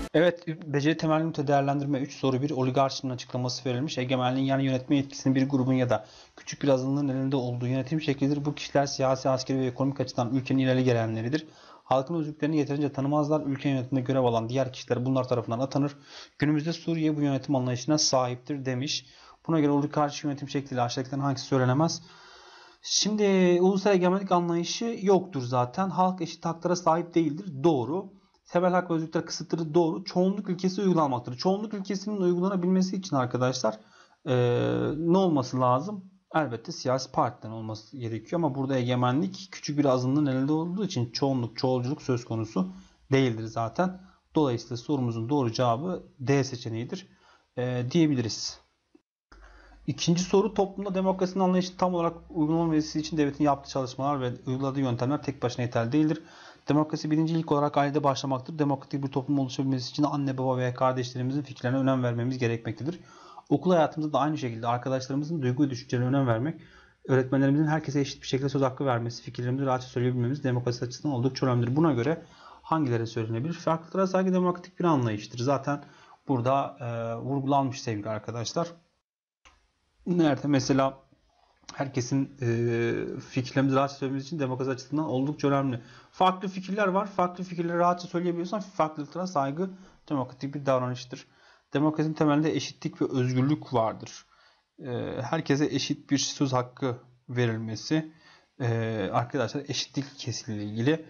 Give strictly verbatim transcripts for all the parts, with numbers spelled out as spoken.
Evet, beceri temelli ünite değerlendirme üç soru bir oligarşinin açıklaması verilmiş. Egemenliğin yani yönetme yetkisinin bir grubun ya da küçük bir azınlığın elinde olduğu yönetim şeklidir. Bu kişiler siyasi, askeri ve ekonomik açıdan ülkenin ileri gelenleridir. Halkın özgürlüklerini yeterince tanımazlar. Ülke yönetiminde görev alan diğer kişiler bunlar tarafından atanır. Günümüzde Suriye bu yönetim anlayışına sahiptir demiş. Buna göre oligarşi yönetim şekliyle aşağıdakilerin hangisi söylenemez? Şimdi ulusal egemenlik anlayışı yoktur zaten. Halk eşit haklara sahip değildir. Doğru. Temel hak ve özgürlükler kısıtlıdır. Doğru. Çoğunluk ilkesi uygulanmaktadır. Çoğunluk ilkesinin uygulanabilmesi için arkadaşlar ee, ne olması lazım? Elbette siyasi partiden olması gerekiyor ama burada egemenlik küçük bir azınlığın elinde olduğu için çoğunluk, çoğulculuk söz konusu değildir zaten. Dolayısıyla sorumuzun doğru cevabı D seçeneğidir ee, diyebiliriz. İkinci soru, toplumda demokrasinin anlayışı tam olarak uygulanması için devletin yaptığı çalışmalar ve uyguladığı yöntemler tek başına yeterli değildir. Demokrasi birinci ilk olarak ailede başlamaktır. Demokratik bir toplum oluşabilmesi için anne, baba veya kardeşlerimizin fikirlerine önem vermemiz gerekmektedir. Okul hayatımızda da aynı şekilde arkadaşlarımızın duygu ve düşüncelerine önem vermek, öğretmenlerimizin herkese eşit bir şekilde söz hakkı vermesi, fikirlerimizi rahatça söyleyebilmemiz demokrasi açısından oldukça önemlidir. Buna göre hangileri söylenebilir? Farklılığa saygı demokratik bir anlayıştır. Zaten burada e, vurgulanmış sevgili arkadaşlar. Nerede? Mesela herkesin e, fikirlerimizi rahatça söylememiz için demokrasi açısından oldukça önemli. Farklı fikirler var. Farklı fikirleri rahatça söyleyebiliyorsan farklılıklara saygı demokratik bir davranıştır. Demokrasinin temelinde eşitlik ve özgürlük vardır. E, herkese eşit bir söz hakkı verilmesi. E, arkadaşlar eşitlik ilkesiyle ilgili.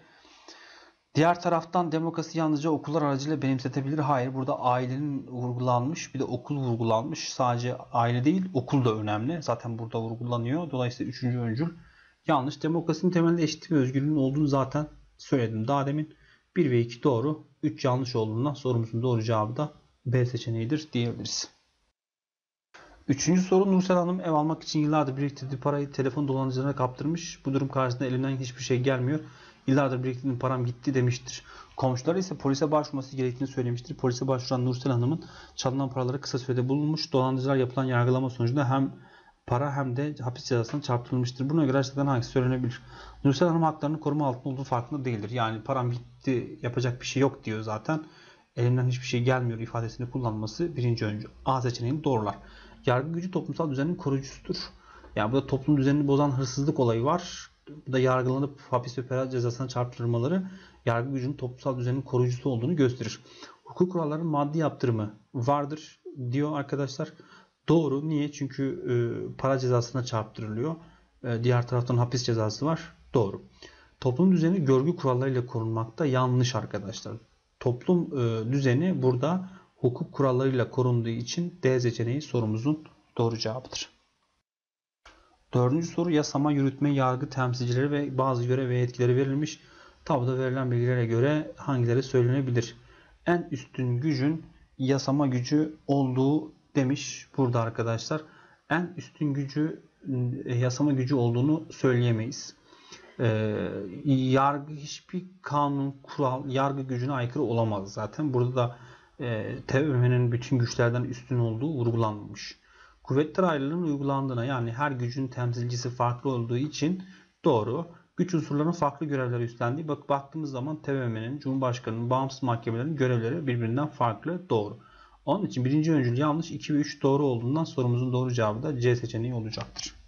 Diğer taraftan demokrasi yalnızca okullar aracılığıyla benimsetebilir. Hayır, burada ailenin vurgulanmış, bir de okul vurgulanmış. Sadece aile değil, okul da önemli. Zaten burada vurgulanıyor. Dolayısıyla üçüncü öncül yanlış. Demokrasinin temelinde eşitlik ve özgürlüğün olduğunu zaten söyledim daha demin. bir ve iki doğru, üç yanlış olduğundan sorumuzun doğru cevabı da B seçeneğidir diyebiliriz. Üçüncü soru, Nursel Hanım ev almak için yıllardır biriktirdiği parayı telefon dolandırıcılarına kaptırmış. Bu durum karşısında elinden hiçbir şey gelmiyor. Yıllardır biriktirdiğim param gitti demiştir. Komşuları ise polise başvurması gerektiğini söylemiştir. Polise başvuran Nursel Hanım'ın çalınan paraları kısa sürede bulunmuş. Dolandırıcılar yapılan yargılama sonucunda hem para hem de hapis cezasına çarptırılmıştır. Buna göre gerçekten hangisi söylenebilir? Nursel Hanım haklarını koruma altında olduğu farkında değildir. Yani param gitti, yapacak bir şey yok diyor zaten. Elimden hiçbir şey gelmiyor ifadesini kullanması birinci öncü. A seçeneğini doğrular. Yargı gücü toplumsal düzenin koruyucusudur. Yani burada toplum düzenini bozan hırsızlık olayı var. Bu da yargılanıp hapis ve para cezasına çarptırılmaları yargı gücünün toplumsal düzenin koruyucusu olduğunu gösterir. Hukuk kurallarının maddi yaptırımı vardır diyor arkadaşlar. Doğru. Niye? Çünkü e, para cezasına çarptırılıyor. E, diğer taraftan hapis cezası var. Doğru. Toplum düzeni görgü kurallarıyla korunmakta. Yanlış arkadaşlar. Toplum e, düzeni burada hukuk kurallarıyla korunduğu için D seçeneği sorumuzun doğru cevabıdır. Dördüncü soru, yasama, yürütme, yargı temsilcileri ve bazı görev ve yetkileri verilmiş. Tabloda verilen bilgilere göre hangileri söylenebilir? En üstün gücün yasama gücü olduğu demiş burada arkadaşlar. En üstün gücü yasama gücü olduğunu söyleyemeyiz. Ee, yargı hiçbir kanun, kural, yargı gücüne aykırı olamaz zaten. Burada da e, T B M M'nin bütün güçlerden üstün olduğu vurgulanmış. Kuvvetler ayrılığının uygulandığına, yani her gücün temsilcisi farklı olduğu için doğru. Güç unsurlarının farklı görevler üstlendiği, bak baktığımız zaman T B M M'nin, Cumhurbaşkanı'nın, bağımsız mahkemelerin görevleri birbirinden farklı, doğru. Onun için birinci öncül yanlış, iki ve üç doğru olduğundan sorumuzun doğru cevabı da C seçeneği olacaktır.